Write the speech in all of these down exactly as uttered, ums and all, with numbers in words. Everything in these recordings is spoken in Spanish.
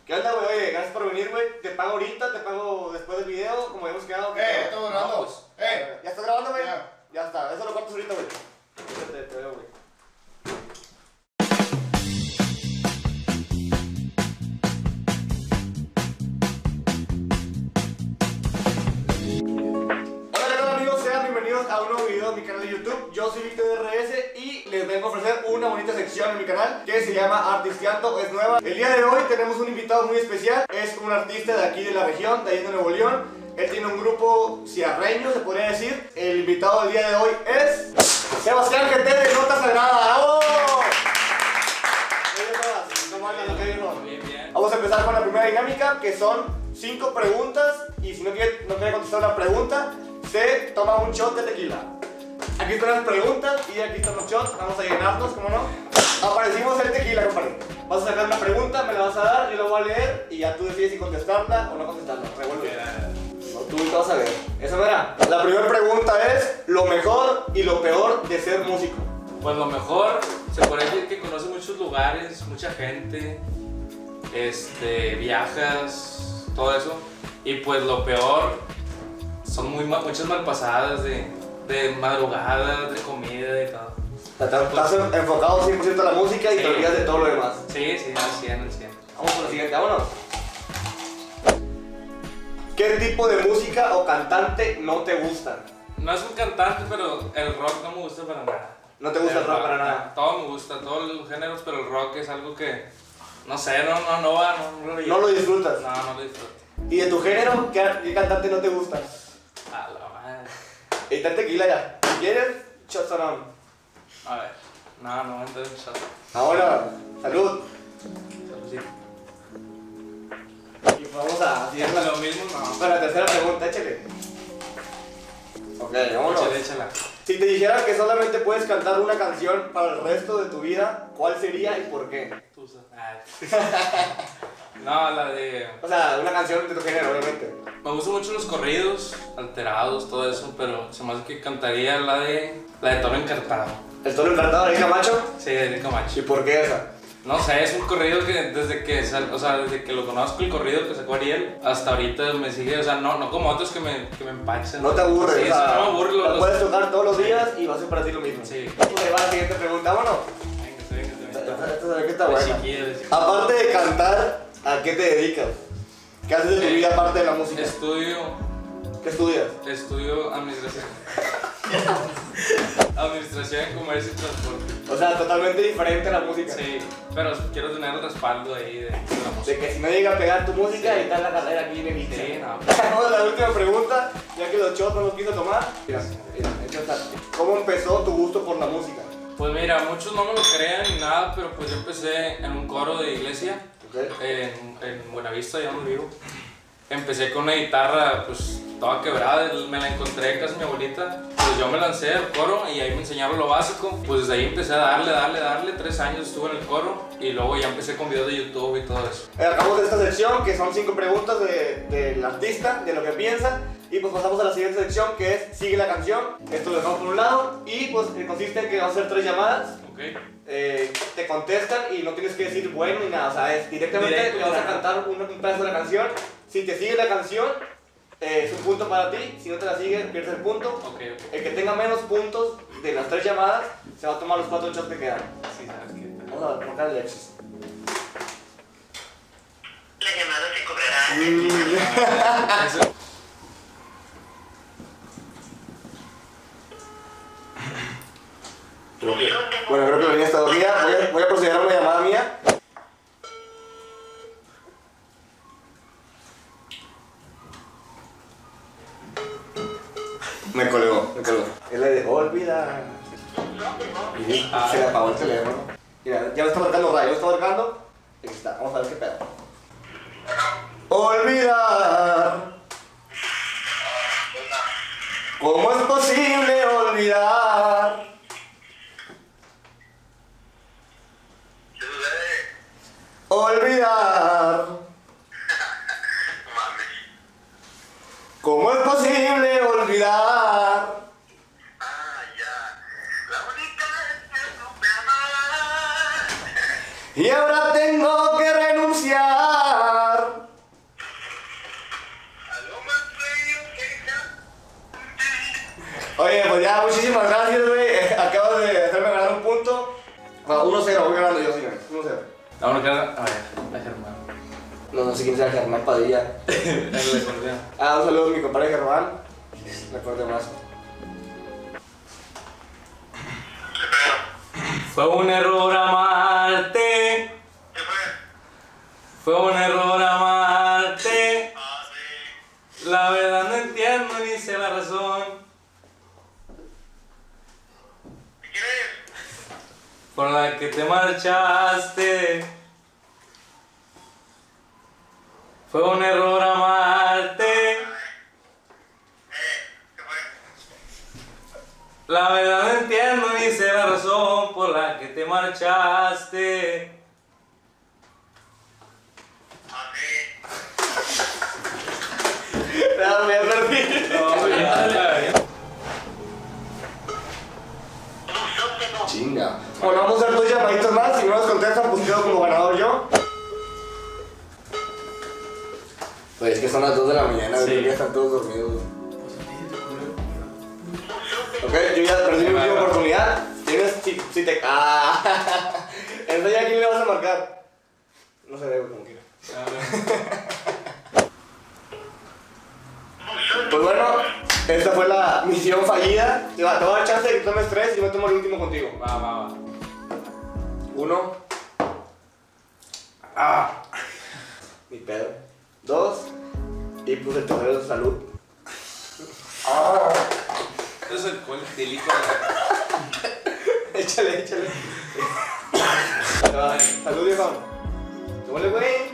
¿Qué onda, güey? Oye, gracias por venir, güey. Te pago ahorita, te pago después del video, como habíamos quedado. Eh, estamos grabando. Vamos. Eh. ¿Ya estás grabando, güey? Ya. Ya está, eso lo cortas ahorita, güey. Te, te veo, güey. Hola, ¿qué tal, amigos? Sean bienvenidos a un nuevo video de mi canal de YouTube. Yo soy Víctor R S y les vengo a ofrecer una bonita sección en mi canal que se llama Artisteando, es nueva. El día de hoy tenemos un invitado muy especial. Es un artista de aquí de la región, de ahí de Nuevo León. Él tiene un grupo ciarreño, se podría decir. El invitado del día de hoy es Sebastián G T de Nota Sagrada. ¡Bravo! ¿Cómo andan, lo que dijo? Bien, bien. Vamos a empezar con la primera dinámica, que son cinco preguntas. Y si no quiere, no quiere contestar una pregunta, se toma un shot de tequila. Aquí están las preguntas y aquí están los shots. Vamos a llenarnos, ¿cómo no? Aparecimos el tequila, compadre. Vas a sacar una pregunta, me la vas a dar, yo la voy a leer y ya tú decides si contestarla o no contestarla. Revuelve. No, tú te vas a ver. Esa verá. La primera pregunta es lo mejor y lo peor de ser músico. Pues lo mejor, se puede decir que conoces muchos lugares, mucha gente, este, viajas, todo eso. Y pues lo peor, son muy, ma- muchas malpasadas de, de madrugadas, de comida y todo. Estás enfocado cien por ciento a la música y Sí. te olvidas de todo lo demás. Sí, sí, al cien, al cien. Vamos con la siguiente, vámonos. ¿Qué tipo de música o cantante no te gusta? No es un cantante, pero el rock no me gusta para nada. ¿No te gusta el rock para nada? Todo me gusta, todos los géneros, pero el rock es algo que, no sé, no, no, no va, no, no, No lo disfrutas. No, no lo disfruto. ¿Y de tu género, qué, qué cantante no te gusta? A la madre. Y está el tequila ya. Si quieres, shots on. A ver, no, no, entonces, Ahora, salud. saludcito. Y pues vamos a Si es hacer la, lo mismo, no. para la tercera pregunta, échale. Ok, vámonos. Échale, échala. Si te dijera que solamente puedes cantar una canción para el resto de tu vida, ¿cuál sería y por qué? Tú sabes. No, la de... O sea, una canción de tu género, obviamente. Me gustan mucho los corridos, alterados, todo eso, pero se me hace que cantaría la de... La de Toro Encartado. ¿El toro encantado de Camacho? Sí, de Enrique Camacho. ¿Y por qué esa? No sé, es un corrido que desde que, sal- o sea, desde que lo conozco, el corrido que sacó Ariel, hasta ahorita me sigue, o sea, no, no como otros que me, que me empachan. No te aburre, Sí, o sí, sea, no me aburre. la Los... puedes tocar todos los días y va a ser para ti lo mismo. Sí. Pues ahí va la siguiente pregunta, vámonos. Venga, venga, Esta, venga. esta se ve que está De buena. chiquilla, de chiquilla. Aparte de cantar, ¿a qué te dedicas? ¿Qué haces de tu Eh, vida aparte de la música? Estudio, ¿Qué estudias? estudio administración. Administración en comercio y transporte. O sea, totalmente diferente a la música. Sí, pero quiero tener el respaldo ahí de, de la música. De que si no llega a pegar tu música, Sí. y está la carrera aquí en el Sí, Inter. no. Vamos a la última pregunta, ya que los shots no los quiso tomar. Mira, mira, echa esta. ¿Cómo empezó tu gusto por la música? Pues mira, muchos no me lo crean ni nada, pero pues yo empecé en un coro de iglesia, ¿Ok? en, en Buenavista, ya donde vivo. Empecé con una guitarra pues toda quebrada, me la encontré en casa de mi abuelita, pues yo me lancé al coro y ahí me enseñaron lo básico, pues desde ahí empecé a darle, darle, darle, tres años estuve en el coro y luego ya empecé con videos de YouTube y todo eso. Eh, Acabamos de esta sección, que son cinco preguntas de- del artista, de lo que piensa. Y pues pasamos a la siguiente sección, que es Sigue la canción. Esto lo dejamos por un lado. Y pues eh, consiste en que vamos a hacer tres llamadas. ¿Ok? Eh, te contestan y no tienes que decir bueno ni nada. O sea, es directamente Directo, le vas a ya. cantar un, un pedazo de la canción. Si te sigue la canción, eh, es un punto para ti. Si no te la sigue, pierdes el punto. Ok, ok. El que tenga menos puntos de las tres llamadas, se va a tomar los cuatro shots que quedan. Sí, sabes que... Vamos a marcar el Alexis. La llamada se cobrará. Eso- Creo que- bueno, creo que venía esta dormida. Voy a, voy a proceder a una llamada mía. Me colgó, me colgó. Él le dejó olvidar. Y Ah. se le apagó el teléfono. Mira, ya me está marcando radio, está marcando. Aquí está, vamos a ver qué pedo. Olvidar. ¿Cómo es posible olvidar? Olvidar. ¿Cómo es posible olvidar? Ah, ya. La única vez que supe amar. Y ahora tengo que renunciar. Oye, pues ya, muchísimas gracias, güey. Acabas de hacerme ganar un punto. Bueno, uno cero, voy ganando yo, señores. uno cero. Vámonos, a ver, a Germán. No, no sé quién sea Germán Padilla. El acordeón. Ah, un saludo a mi compadre Germán. Recuerde más. Fue un error amarte. ¿Qué fue? Fue un error amarte. Ah, sí. La verdad no entiendo ni sé la razón. ¿Qué quieres? Por la que te marchaste. Fue un error amarte. Eh, ¿qué fue? La verdad no entiendo ni sé la razón por la que te marchaste. Ah, sí. No, me perdí. No, ya, ya. Chinga. Bueno, vamos a hacer dos llamaditos más. Si no nos contestan, pues quedo como ganador yo. Pues es que son las dos de la mañana, Sí. güey, ya están todos dormidos. Ok, yo ya perdí mi última oportunidad. Tienes, si, si te... Ah, entonces, ¿a quién le vas a marcar? No sé, güey, como quieras. Pues bueno, esta fue la misión fallida. Te va, te voy a dar chance de que tomes tres y yo me tomo el último contigo. Va, va, va. Uno. Ah. Mi pedo. Dos. Y pues el tercero de salud. Ah. Eso es alcohol etílico. Échale, échale. Ah, salud, viejo. Tómale, güey.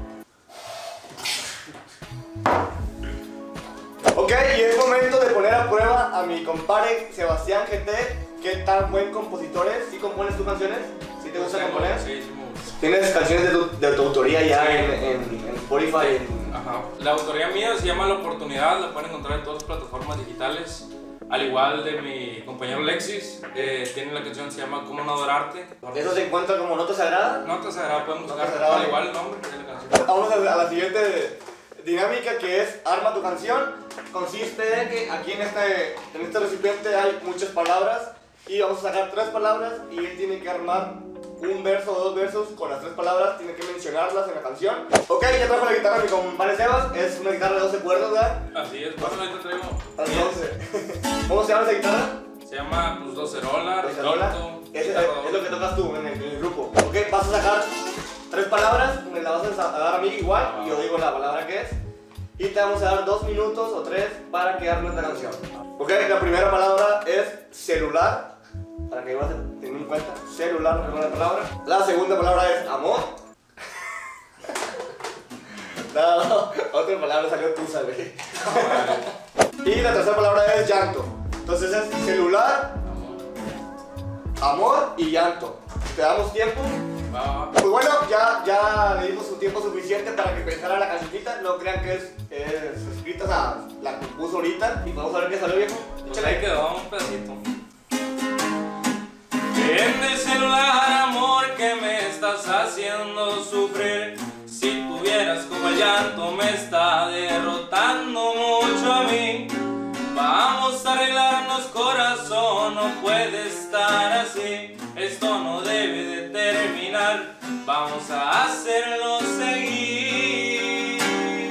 Ok, y es momento de poner a prueba a mi compadre Sebastián G T. ¿Qué tan buen compositor es? ¿Sí compones tus canciones? ¿Sí te gusta componer? Sí, sí me gusta. ¿Tienes canciones de tu, de tu autoría ya Sí. en, en, en Spotify? En... Ajá. La autoría mía se llama La Oportunidad, la pueden encontrar en todas las plataformas digitales. Al igual de mi compañero Alexis, eh, tiene la canción que se llama Cómo no adorarte. ¿Eso se encuentra como nota sagrada? Nota sagrada, pueden buscar Nota sagrada. al igual el nombre de la canción. Vamos a a la siguiente dinámica, que es arma tu canción. Consiste en que aquí en este, en este recipiente hay muchas palabras y vamos a sacar tres palabras y él tiene que armar un verso o dos versos con las tres palabras, tiene que mencionarlas en la canción. Ok, ya trajo la guitarra mi compadre Sebas, es una guitarra de doce cuerdas, ¿verdad? Así es, bueno, ahorita traigo. Entonces, ¿cómo se llama esa guitarra? Se llama pues docerola, Docerola. requinto, Es, es, guitarra es lo que tocas tú en el, en el grupo. Ok, vas a sacar tres palabras, me las vas a dar a mí igual y yo digo la palabra que es. Y te vamos a dar dos minutos o tres para que armes la canción. Ok, la primera palabra es celular. Para que vas a tener en cuenta. Celular, la primera palabra. La segunda palabra es amor. No, otra palabra salió tú, ¿sabes? Y la tercera palabra es llanto. Entonces es celular, amor y llanto. ¿Te damos tiempo? Va, va. Pues bueno, ya, ya le dimos un tiempo suficiente para que pensara la cancioncita. No crean que es, es escrita, o sea, la compuso ahorita. Y vamos a ver qué salió, viejo. Pues ahí quedó un pedacito. En el celular, amor, que me estás haciendo sufrir. Si tuvieras como el llanto me está derrotando mucho a mí. Vamos a arreglarnos, corazón, no puede estar así. Esto no debe de terminar, vamos a hacerlo seguir.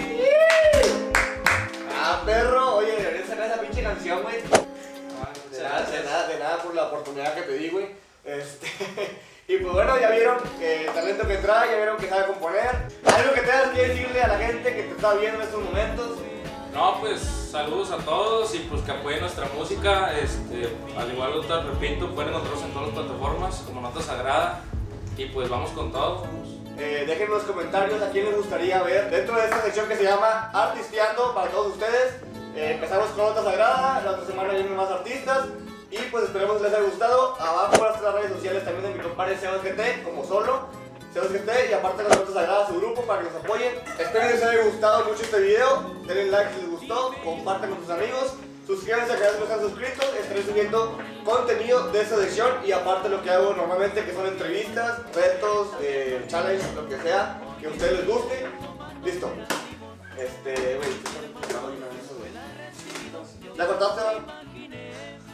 Ah, perro, oye, deberías sacar esa pinche canción, güey. De nada, de nada, de nada por la oportunidad que te di, güey. Este, y pues bueno, ya vieron eh, el talento que trae, ya vieron que sabe componer. Algo que tengas que decirle a la gente que te está viendo en estos momentos. No, pues saludos a todos y pues que apoyen nuestra música. Este, al igual otra, repito, pueden encontrarnos en todas las plataformas como Nota Sagrada. Y pues vamos con todo. Eh, dejen en los comentarios a quién les gustaría ver dentro de esta sección que se llama Artisteando para todos ustedes. Eh, empezamos con Nota Sagrada, la otra semana vienen más artistas. Y pues esperemos que les haya gustado. Abajo las otras redes sociales también de mi compadre Sebas G T, como solo Sebas G T, y aparte las Notas Sagradas, su grupo, para que nos apoyen. Espero que les haya gustado mucho este video. Denle like si les gustó, compartan con sus amigos, suscríbanse al canal si no están suscritos. Estaré subiendo contenido de esta sección y aparte lo que hago normalmente, que son entrevistas, retos, eh, challenge, lo que sea que a ustedes les guste. Listo. Este, güey, ¿la cortaste, man?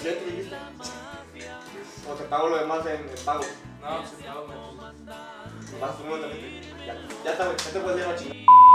trescientos dijiste. O te pago lo demás en, en pago. No, sí, no, me... Vas tu número de tarjeta. Ya, ya está, güey. Ya te puedes ir a la chingada.